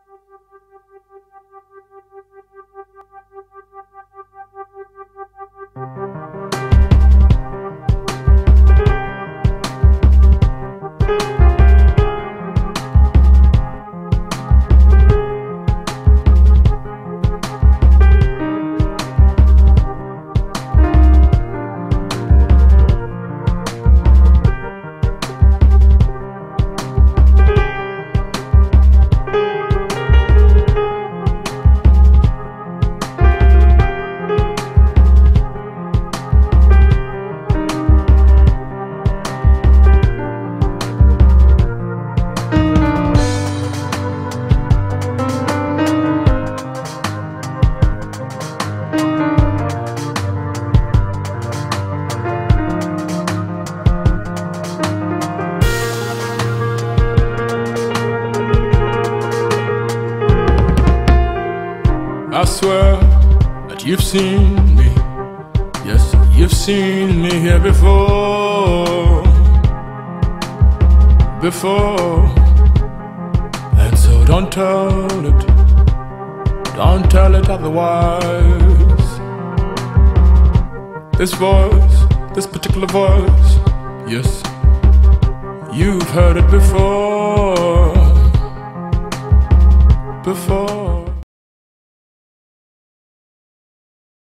I swear that you've seen me. Yes, you've seen me here before. And so don't tell it otherwise. This voice, this particular voice, yes, you've heard it before.